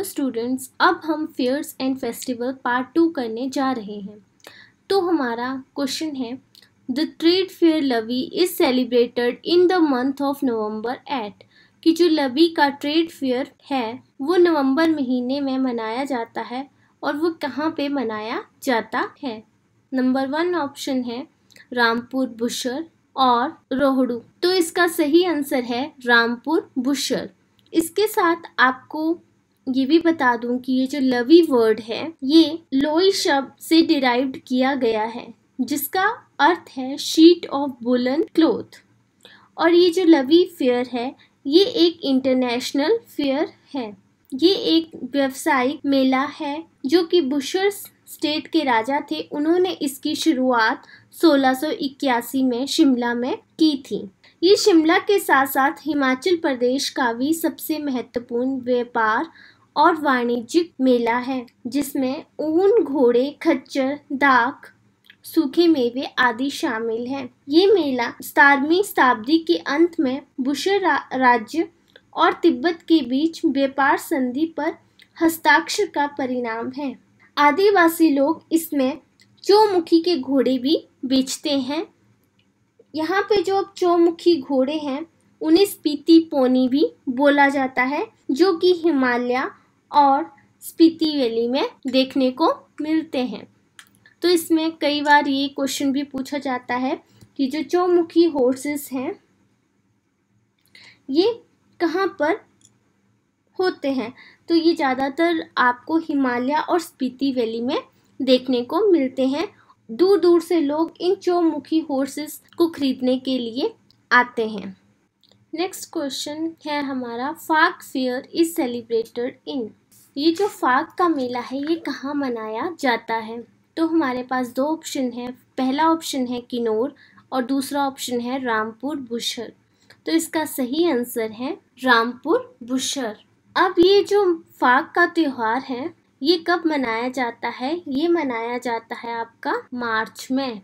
Students, अब हम fears and festival part 2 करने जा रहे हैं। तो हमारा क्वेश्चन है, the trade fair Lavi is celebrated in the month of November at, कि जो लवी का ट्रेड फेयर है वो नवंबर महीने में मनाया जाता है और वो कहाँ पे मनाया जाता है। नंबर 1 ऑप्शन है रामपुर बुशर और रोहड़ू। तो इसका सही आंसर है रामपुर बुशर। इसके साथ आपको ये भी बता दूं कि ये जो लवी वर्ड है ये लोई शब्द से डिराइव्ड किया गया है, जिसका अर्थ है शीट ऑफ वुलन क्लॉथ। और ये जो लवी फेयर है ये एक इंटरनेशनल फेयर है। ये एक व्यवसायिक मेला है जो कि बुशर स्टेट के राजा थे, उन्होंने इसकी शुरुआत 1681 में शिमला में की थी। ये शिमला के साथ साथ हिमाचल प्रदेश का भी सबसे महत्वपूर्ण व्यापार और वाणिज्यिक मेला है, जिसमें ऊन, घोड़े, खच्चर, दाख, सूखे मेवे आदि शामिल हैं। ये मेला 17वीं शताब्दी के अंत में बुशर राज्य और तिब्बत के बीच व्यापार संधि पर हस्ताक्षर का परिणाम है। आदिवासी लोग इसमें चौमुखी के घोड़े भी बेचते हैं। यहाँ पे जो चौमुखी घोड़े हैं उन्हें स्पीति पोनी भी बोला जाता है, जो कि हिमालय और स्पीति वैली में देखने को मिलते हैं। तो इसमें कई बार ये क्वेश्चन भी पूछा जाता है कि जो चौमुखी हॉर्सेस हैं ये कहाँ पर होते हैं। तो ये ज़्यादातर आपको हिमालय और स्पीति वैली में देखने को मिलते हैं। दूर दूर से लोग इन चौमुखी हॉर्सेस को खरीदने के लिए आते हैं। नेक्स्ट क्वेश्चन है हमारा, फाग फेयर इज सेलिब्रेटेड इन। ये जो फाग का मेला है ये कहाँ मनाया जाता है। तो हमारे पास 2 ऑप्शन है। पहला ऑप्शन है किन्नौर और दूसरा ऑप्शन है रामपुर बुशर। तो इसका सही आंसर है रामपुर बुशर। अब ये जो फाग का त्योहार है ये कब मनाया जाता है। ये मनाया जाता है आपका मार्च में।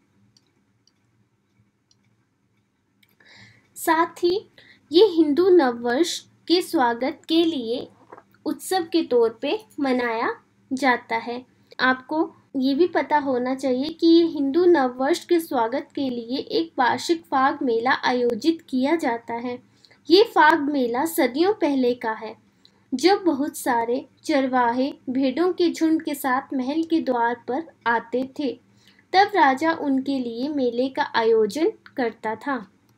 साथ ही ये हिंदू नववर्ष के स्वागत के लिए उत्सव के तौर पे मनाया जाता है। आपको ये भी पता होना चाहिए कि ये हिंदू नववर्ष के स्वागत के लिए एक वार्षिक फाग मेला आयोजित किया जाता है। ये फाग मेला सदियों पहले का है, जब बहुत सारे चरवाहे भेड़ों के झुंड के साथ महल के द्वार पर आते थे। तब राजा उनके लिए मेले का आयोजन करता था।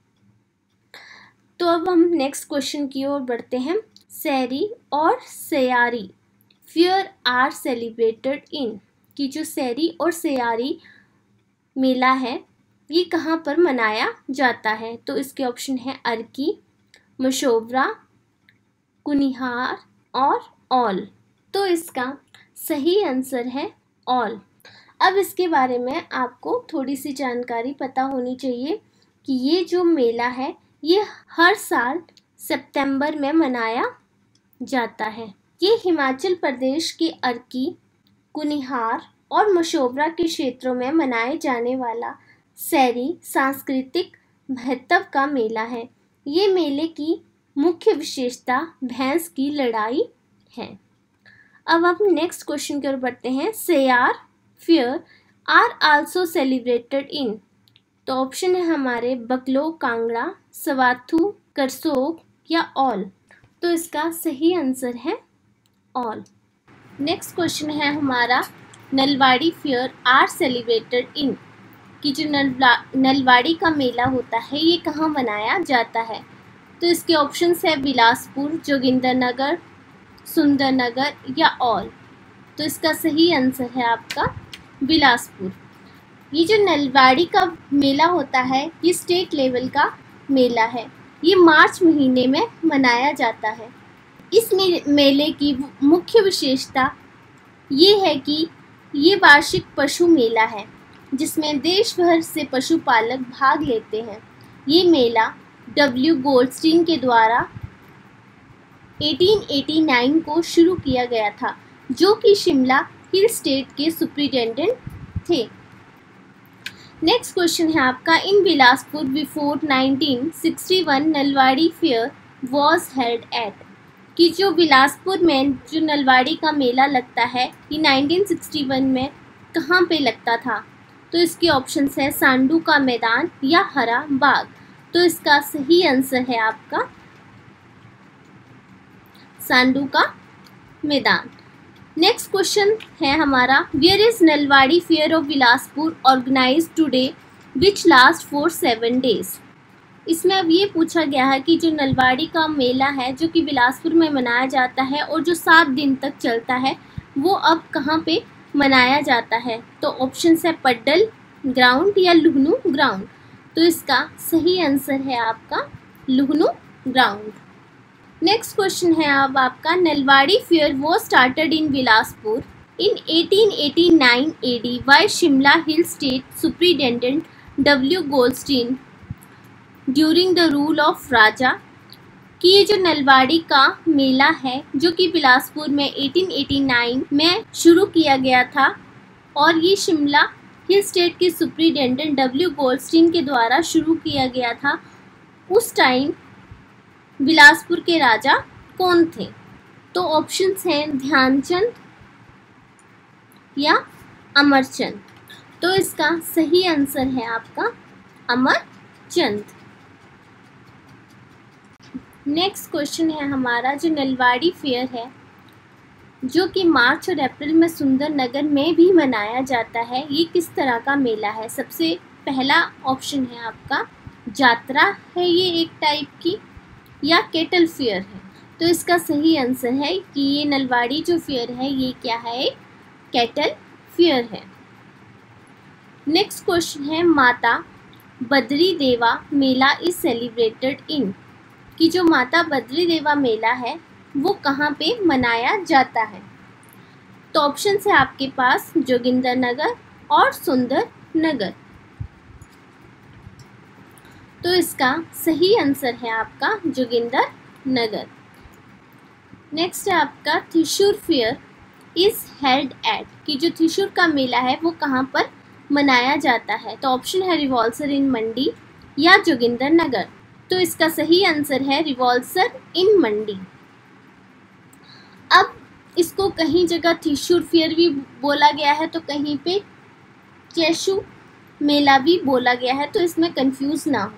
तो अब हम नेक्स्ट क्वेश्चन की ओर बढ़ते हैं। सैरी और Sayari fair are celebrated in, कि जो सैरी और सयारी मेला है ये कहाँ पर मनाया जाता है। तो इसके ऑप्शन है अर्की, मशोबरा, कुनिहार और ऑल। तो इसका सही आंसर है ऑल। अब इसके बारे में आपको थोड़ी सी जानकारी पता होनी चाहिए कि ये जो मेला है ये हर साल सितंबर में मनाया जाता है। ये हिमाचल प्रदेश के अर्की, कुनिहार और मशोबरा के क्षेत्रों में मनाए जाने वाला सैरी सांस्कृतिक महत्व का मेला है। ये मेले की मुख्य विशेषता भैंस की लड़ाई है। अब हम नेक्स्ट क्वेश्चन की ओर बढ़ते हैं। Sayar fair are also celebrated in. तो ऑप्शन है हमारे बकलो, कांगड़ा, सवाथू, करसोग या ऑल। तो इसका सही आंसर है ऑल। नेक्स्ट क्वेश्चन है हमारा, Nalwari fair are celebrated in, कि जो नलवाड़ी का मेला होता है ये कहाँ मनाया जाता है। तो इसके ऑप्शंस है बिलासपुर, जोगिंदरनगर, सुंदरनगर या ऑल। तो इसका सही आंसर है आपका बिलासपुर। ये जो नलवाड़ी का मेला होता है ये स्टेट लेवल का मेला है। ये मार्च महीने में मनाया जाता है। इस मेले की मुख्य विशेषता ये है कि ये वार्षिक पशु मेला है, जिसमें देश भर से पशुपालक भाग लेते हैं। ये मेला W. गोल्डस्टीन के द्वारा 1889 को शुरू किया गया था, जो कि शिमला हिल स्टेट के सुप्रिटेंडेंट थे। नेक्स्ट क्वेश्चन है आपका, in Bilaspur before 1961 Nalwari fair was held at. कि जो बिलासपुर में जो नलवाड़ी का मेला लगता है ये 1961 में कहाँ पे लगता था? तो इसके ऑप्शंस है सांडू का मैदान या हरा बाग। तो इसका सही आंसर है आपका सांडू का मैदान। नेक्स्ट क्वेश्चन है हमारा, where is Nalwari fair of Bilaspur organised today which last for 7 days। इसमें अब ये पूछा गया है कि जो नलवाड़ी का मेला है जो कि बिलासपुर में मनाया जाता है और जो 7 दिन तक चलता है वो अब कहाँ पे मनाया जाता है? तो ऑप्शंस है पड्डल ग्राउंड या लुहनू ग्राउंड। तो इसका सही आंसर है आपका लुहनू ग्राउंड। नेक्स्ट क्वेश्चन है अब आपका, नलवाड़ी फेयर वो started in Bilaspur in 1889 AD by Shimla hill state superintendent W. Goldstein during the rule of raja. कि ये जो नलवाड़ी का मेला है जो कि बिलासपुर में 1889 में शुरू किया गया था और ये शिमला हिल स्टेट के सुप्रिटेंडेंट W. गोल्डस्टीन के द्वारा शुरू किया गया था, उस टाइम बिलासपुर के राजा कौन थे? तो ऑप्शंस हैं ध्यानचंद या अमरचंद। तो इसका सही आंसर है आपका अमरचंद। नेक्स्ट क्वेश्चन है हमारा, जो नलवाड़ी फेयर है जो कि मार्च और अप्रैल में सुंदरनगर में भी मनाया जाता है, ये किस तरह का मेला है? सबसे पहला ऑप्शन है आपका जात्रा है ये एक टाइप की, या केटल फेयर है। तो इसका सही आंसर है कि ये नलवाड़ी जो फेयर है ये क्या है? एक केटल फेयर है। नेक्स्ट क्वेश्चन है, माता बद्री देवा मेला इज सेलिब्रेटेड इन। कि जो माता बद्री देवा मेला है वो कहाँ पे मनाया जाता है? तो ऑप्शन है आपके पास जोगिंदर नगर और सुंदर नगर। तो इसका सही आंसर है आपका जोगिंदर नगर। नेक्स्ट है आपका, Thrissur fair is held at. कि जो थ्रिशूर का मेला है वो कहाँ पर मनाया जाता है? तो ऑप्शन है रिवॉल्सर इन मंडी या जोगिंदर नगर। तो इसका सही आंसर है रिवॉल्सर इन मंडी। अब इसको कहीं जगह थ्रिशूर फेयर भी बोला गया है तो कहीं पे चेशू मेला भी बोला गया है, तो इसमें कंफ्यूज ना हो।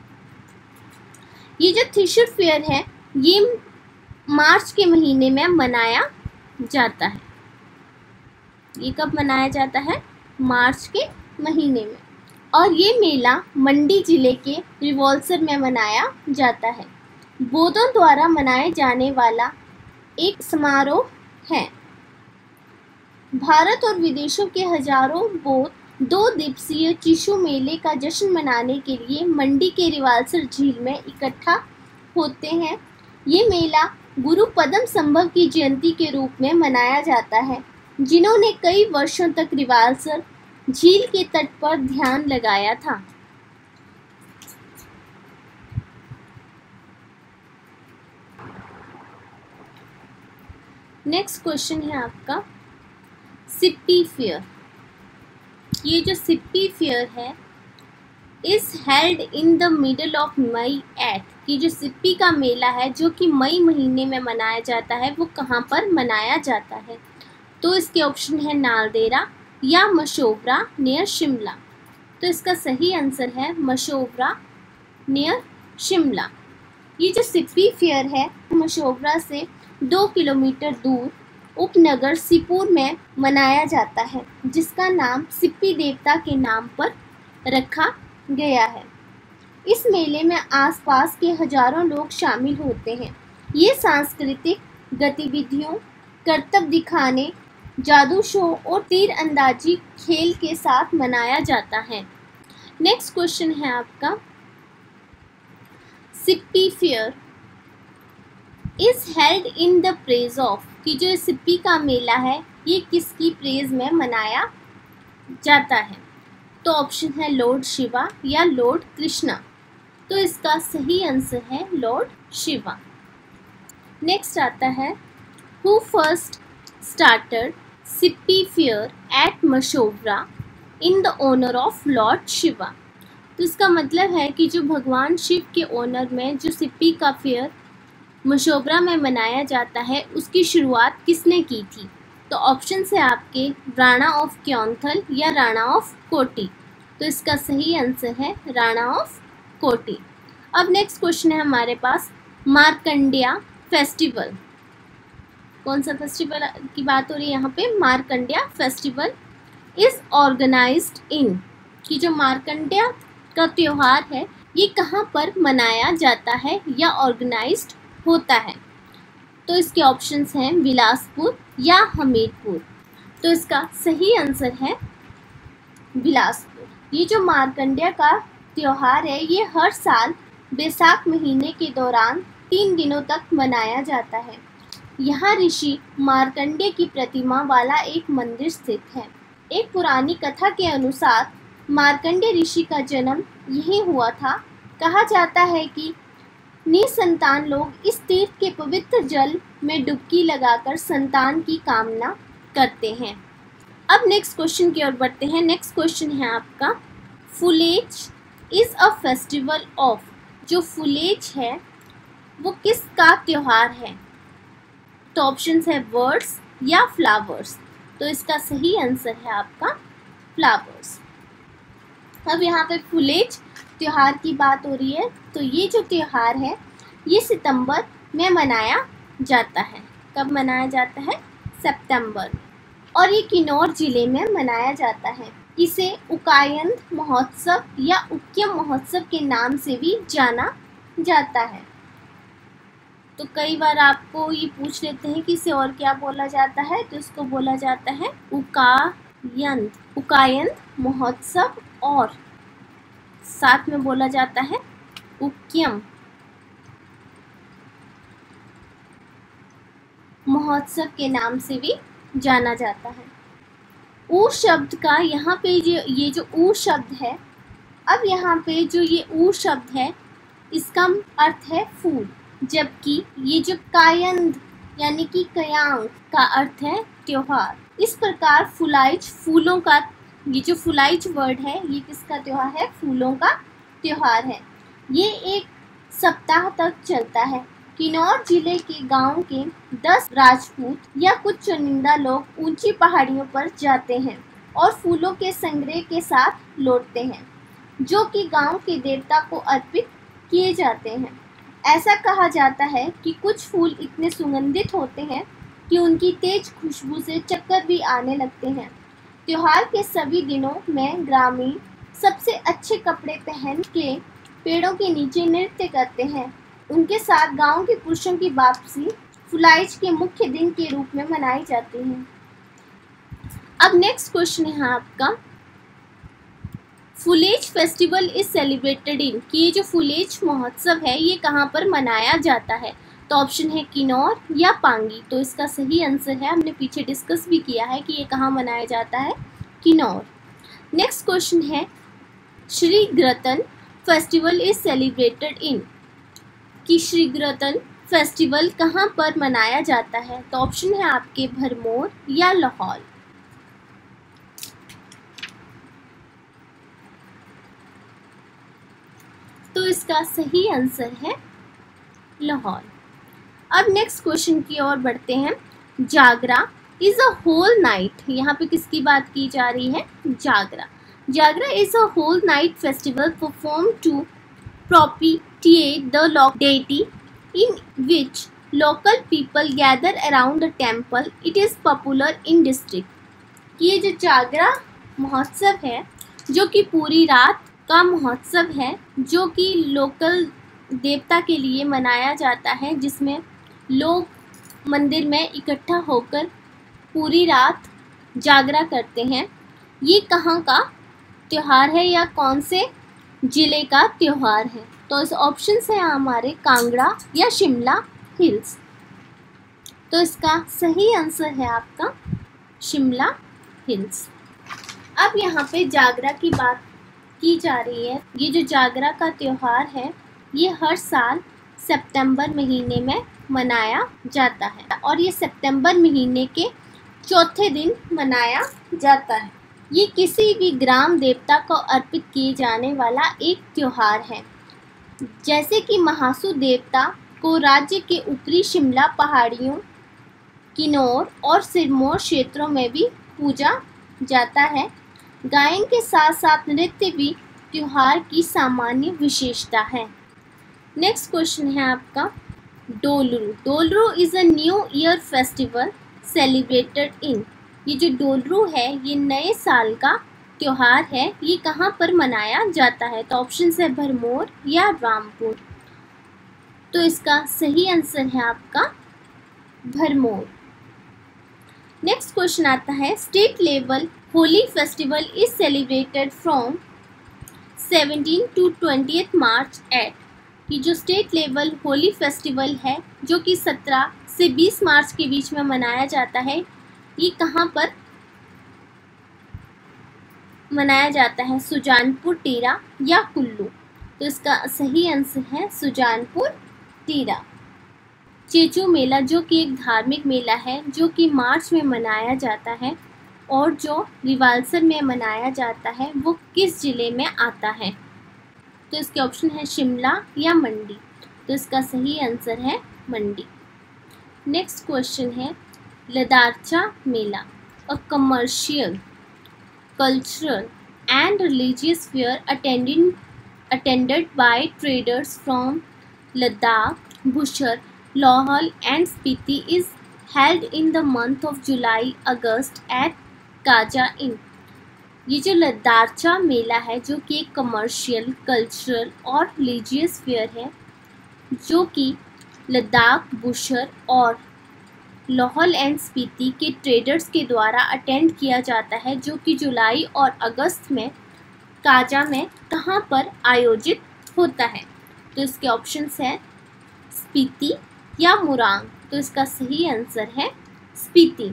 ये जो थ्रिशूर फेयर है ये मार्च के महीने में मनाया जाता है। ये कब मनाया जाता है? मार्च के महीने में। और ये मेला मंडी जिले के रिवॉल्सर में मनाया जाता है। बोधों द्वारा मनाए जाने वाला एक समारोह है। भारत और विदेशों के हजारों बौद्ध 2 दिवसीय चिशु मेले का जश्न मनाने के लिए मंडी के रिवाल्सर झील में इकट्ठा होते हैं। ये मेला गुरु पद्म संभव की जयंती के रूप में मनाया जाता है, जिन्होंने कई वर्षों तक रिवाल्सर झील के तट पर ध्यान लगाया था। नेक्स्ट क्वेश्चन है आपका, सिप्पी फेयर। ये जो सिप्पी फेयर है is held in the middle of May at. कि जो सिप्पी का मेला है जो कि मई महीने में मनाया जाता है वो कहाँ पर मनाया जाता है? तो इसके ऑप्शन है नालदेहरा या मशोबरा नियर शिमला। तो इसका सही आंसर है मशोबरा नियर शिमला। ये जो सिप्पी फेयर है मशोबरा से 2 किलोमीटर दूर उपनगर सिपुर में मनाया जाता है, जिसका नाम सिप्पी देवता के नाम पर रखा गया है। इस मेले में आसपास के हजारों लोग शामिल होते हैं। ये सांस्कृतिक गतिविधियों, करतब दिखाने, जादू शो और तीर अंदाजी खेल के साथ मनाया जाता है। नेक्स्ट क्वेश्चन है आपका, Sippi fair is held in the praise of. कि जो सिप्पी का मेला है ये किसकी प्रेज में मनाया जाता है? तो ऑप्शन है लॉर्ड शिवा या लॉर्ड कृष्णा। तो इसका सही आंसर है लॉर्ड शिवा। नेक्स्ट आता है, who first started Sippi fair at Mashobra in the honour of lord Shiva. तो इसका मतलब है कि जो भगवान शिव के ऑनर में जो सिप्पी का फेयर मशोबरा में मनाया जाता है उसकी शुरुआत किसने की थी? तो ऑप्शन है आपके राणा ऑफ क्योंथल या राणा ऑफ कोटी। तो इसका सही आंसर है राणा ऑफ कोटी। अब नेक्स्ट क्वेश्चन है हमारे पास मार्कंडेय फेस्टिवल। कौन सा फेस्टिवल की बात हो रही है यहाँ पे? Markandeya festival is organised in, कि जो मार्कंडेय का त्योहार है ये कहाँ पर मनाया जाता है या ऑर्गेनाइज्ड होता है? तो इसके ऑप्शंस हैं बिलासपुर या हमीरपुर। तो इसका सही आंसर है बिलासपुर। ये जो मार्कंडेय का त्योहार है ये हर साल बैसाख महीने के दौरान 3 दिनों तक मनाया जाता है। यहाँ ऋषि मार्कंडेय की प्रतिमा वाला एक मंदिर स्थित है। एक पुरानी कथा के अनुसार मार्कंडेय ऋषि का जन्म यहीं हुआ था। कहा जाता है कि निसंतान लोग इस तीर्थ के पवित्र जल में डुबकी लगाकर संतान की कामना करते हैं। अब नेक्स्ट क्वेश्चन की ओर बढ़ते हैं। नेक्स्ट क्वेश्चन है आपका Phulaich is a festival of. जो फुलेज है वो किसका त्योहार है? तो ऑप्शन है बर्ड्स या फ्लावर्स। तो इसका सही आंसर है आपका फ्लावर्स। अब यहाँ पे फुलेज त्योहार की बात हो रही है। तो ये जो त्योहार है ये सितंबर में मनाया जाता है। कब मनाया जाता है? सितंबर। और ये किन्नौर जिले में मनाया जाता है। इसे उकायंद महोत्सव या उक्यम महोत्सव के नाम से भी जाना जाता है। तो कई बार आपको ये पूछ लेते हैं कि इसे और क्या बोला जाता है, तो इसको बोला जाता है उकायंद, उकायंद महोत्सव, और साथ में बोला जाता है उक्यम महोत्सव के नाम से भी जाना जाता है। ऊ शब्द का यहाँ पे ये जो ऊ शब्द है, अब यहाँ पे जो ये ऊ शब्द है इसका अर्थ है फूल, जबकि ये जो कायंद यानी कि कयांग का अर्थ है त्योहार। इस प्रकार फुलाइच फूलों का, ये जो फुलाइच वर्ड है ये किसका त्योहार है? फूलों का त्योहार है। ये एक सप्ताह तक चलता है। किन्नौर जिले के गांव के 10 राजपूत या कुछ चुनिंदा लोग ऊंची पहाड़ियों पर जाते हैं और फूलों के संग्रह के साथ लौटते हैं, जो कि गांव के देवता को अर्पित किए जाते हैं। ऐसा कहा जाता है कि कुछ फूल इतने सुगंधित होते हैं कि उनकी तेज खुशबू से चक्कर भी आने लगते हैं। त्योहार के सभी दिनों में ग्रामीण सबसे अच्छे कपड़े पहन के पेड़ों के नीचे नृत्य करते हैं। उनके साथ गांव के पुरुषों की वापसी फुलाइच के मुख्य दिन के रूप में मनाई जाती है। अब नेक्स्ट क्वेश्चन है आपका Phulaich festival is celebrated in, कि ये जो फुलेज महोत्सव है ये कहाँ पर मनाया जाता है? तो ऑप्शन है किन्नौर या पांगी। तो इसका सही आंसर है, हमने पीछे डिस्कस भी किया है कि ये कहाँ मनाया जाता है, किन्नौर। नेक्स्ट क्वेश्चन है Shri Gratan festival is celebrated in, कि श्री ग्रतन फेस्टिवल कहाँ पर मनाया जाता है? तो ऑप्शन है आपके भरमौर या लाहौल। तो इसका सही आंसर है लाहौल। अब नेक्स्ट क्वेश्चन की ओर बढ़ते हैं। Jagra is a whole night, यहाँ पे किसकी बात की जा रही है? Jagra. Jagra is a whole night festival perform to propitiate the deity in which local people gather around the temple. It is popular in district. ये जो जागरा महोत्सव है जो कि पूरी रात का महोत्सव है, जो कि लोकल देवता के लिए मनाया जाता है, जिसमें लोग मंदिर में इकट्ठा होकर पूरी रात जागरा करते हैं। ये कहाँ का त्योहार है या कौन से जिले का त्योहार है? तो इस ऑप्शन है हमारे कांगड़ा या शिमला हिल्स। तो इसका सही आंसर है आपका शिमला हिल्स। अब यहाँ पे जागरा की बात की जा रही है। ये जो जागरा का त्योहार है ये हर साल सितंबर महीने में मनाया जाता है और ये सितंबर महीने के चौथे दिन मनाया जाता है। ये किसी भी ग्राम देवता को अर्पित किए जाने वाला एक त्योहार है। जैसे कि महासु देवता को राज्य के उत्तरी शिमला पहाड़ियों, किन्नौर और सिरमौर क्षेत्रों में भी पूजा जाता है। गायन के साथ साथ नृत्य भी त्योहार की सामान्य विशेषता है। नेक्स्ट क्वेश्चन है आपका Dolru. Dolru is a new year festival celebrated in. ये जो डोलरू है ये नए साल का त्योहार है। ये कहाँ पर मनाया जाता है? तो ऑप्शन है भरमौर या रामपुर। तो इसका सही आंसर है आपका भरमौर। नेक्स्ट क्वेश्चन आता है state level Holi festival is celebrated from 17 to 20 March at. कि जो स्टेट लेवल होली फेस्टिवल है जो कि 17 से 20 मार्च के बीच में मनाया जाता है, ये कहाँ पर मनाया जाता है? सुजानपुर टीरा या कुल्लू। तो इसका सही आंसर है सुजानपुर टीरा। चेचू मेला जो कि एक धार्मिक मेला है जो कि मार्च में मनाया जाता है और जो रिवाल्सर में मनाया जाता है वो किस ज़िले में आता है? तो इसके ऑप्शन है शिमला या मंडी। तो इसका सही आंसर है मंडी। नेक्स्ट क्वेश्चन है Ladarcha mela, a commercial, cultural and religious fair attended by traders from Ladakh, Bushar, Lahaul and Spiti is held in the month of July-August at Kaza in. ये जो लद्दारचा मेला है जो कि एक कमर्शियल, कल्चरल और रिलीजियस फेयर है जो कि लद्दाख, बुशर और लाहौल एंड स्पीति के ट्रेडर्स के द्वारा अटेंड किया जाता है जो कि जुलाई और अगस्त में काजा में कहाँ पर आयोजित होता है? तो इसके ऑप्शंस हैं स्पीति या मुरांग। तो इसका सही आंसर है स्पीति।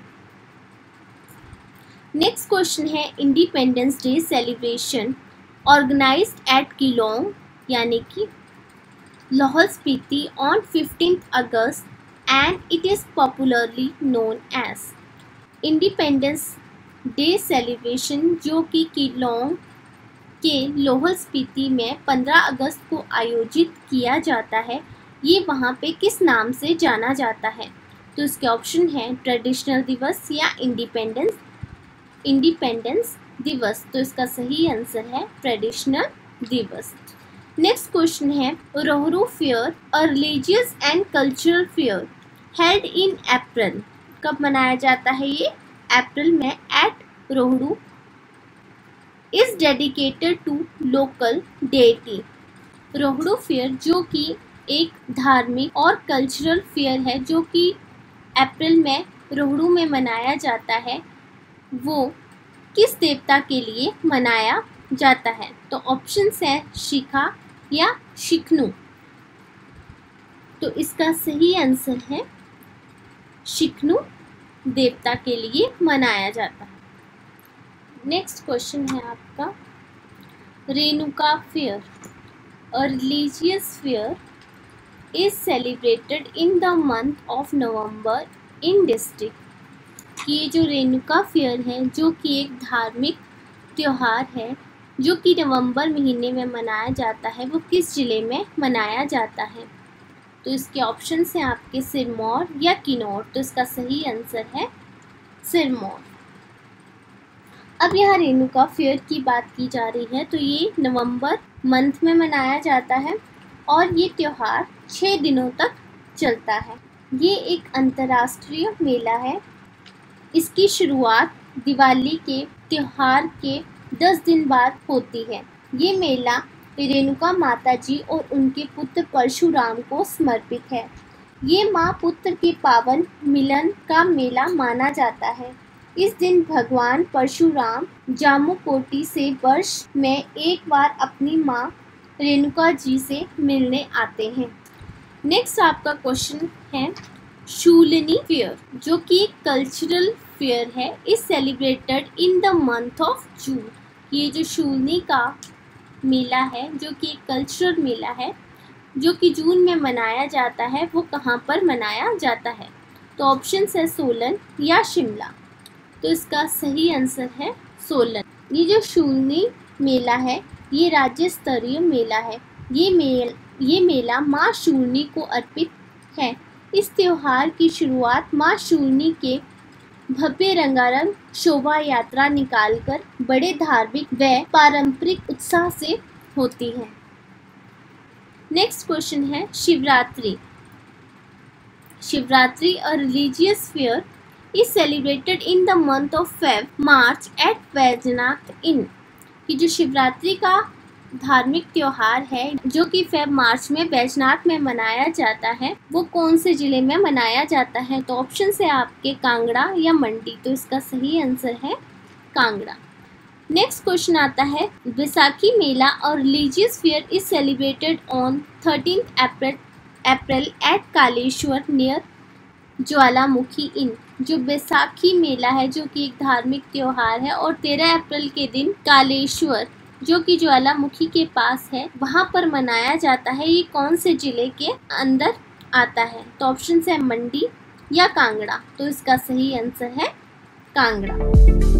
नेक्स्ट क्वेश्चन है independence day celebration organised at Keylong यानी कि Lahaul Spiti on 15 August and it is popularly known as। Independence day celebration जो कि किलोंग के लाहौल स्पीति में 15 अगस्त को आयोजित किया जाता है, ये वहाँ पे किस नाम से जाना जाता है? तो इसके ऑप्शन है ट्रेडिशनल दिवस या इंडिपेंडेंस दिवस। तो इसका सही आंसर है ट्रेडिशनल दिवस। नेक्स्ट क्वेश्चन है Rohru fair, a religious and cultural fair held in April. कब मनाया जाता है ये? अप्रैल में at Rohru. Is dedicated to local deity. Rohru fair जो कि एक धार्मिक और कल्चरल फेयर है जो कि अप्रैल में रोहरू में मनाया जाता है, वो किस देवता के लिए मनाया जाता है? तो ऑप्शंस है शिखा या शिखनु। तो इसका सही आंसर है शिखनु देवता के लिए मनाया जाता है। नेक्स्ट क्वेश्चन है आपका Renuka fair, a religious fair is celebrated in the month of November in district. ये जो रेणुका फेयर है जो कि एक धार्मिक त्यौहार है जो कि नवंबर महीने में मनाया जाता है, वो किस ज़िले में मनाया जाता है? तो इसके ऑप्शंस हैं आपके सिरमौर या किन्नौर। तो इसका सही आंसर है सिरमौर। अब यहाँ रेणुका फेयर की बात की जा रही है तो ये नवंबर मंथ में मनाया जाता है और ये त्यौहार 6 दिनों तक चलता है। ये एक अंतर्राष्ट्रीय मेला है। इसकी शुरुआत दिवाली के त्यौहार के 10 दिन बाद होती है। ये मेला रेणुका माता जी और उनके पुत्र परशुराम को समर्पित है। ये माँ पुत्र के पावन मिलन का मेला माना जाता है। इस दिन भगवान परशुराम जामुकोटी से वर्ष में एक बार अपनी माँ रेणुका जी से मिलने आते हैं। नेक्स्ट आपका क्वेश्चन है शूलिनी फेयर जो कि एक कल्चरल फेयर है, is celebrated in the month of June. ये जो शूलिनी का मेला है जो कि एक कल्चरल मेला है जो कि जून में मनाया जाता है, वो कहाँ पर मनाया जाता है? तो ऑप्शन है सोलन या शिमला। तो इसका सही आंसर है सोलन। ये जो शूलिनी मेला है ये राज्य स्तरीय मेला है ये मेला माँ शूरनी को अर्पित है। इस त्योहार की शुरुआत माँ शूरनी के भव्य रंगारंग शोभा यात्रा निकालकर बड़े धार्मिक व पारंपरिक उत्साह से होती है। नेक्स्ट क्वेश्चन है Shivratri. Shivratri a religious fair is celebrated in the month of March at Vaijnath इन। कि जो शिवरात्रि का धार्मिक त्योहार है जो कि मार्च में वैजनाथ में मनाया जाता है, वो कौन से जिले में मनाया जाता है? तो ऑप्शन है आपके कांगड़ा या मंडी। तो इसका सही आंसर है कांगड़ा। नेक्स्ट क्वेश्चन आता है बैसाखी मेला और religious fair is celebrated on 13 अप्रैल at Kaleshwar near Jwalamukhi in. जो बैसाखी मेला है जो कि एक धार्मिक त्योहार है और 13 अप्रैल के दिन कालेश्वर जो कि ज्वालामुखी के पास है वहां पर मनाया जाता है। ये कौन से जिले के अंदर आता है? तो ऑप्शन है मंडी या कांगड़ा। तो इसका सही आंसर है कांगड़ा।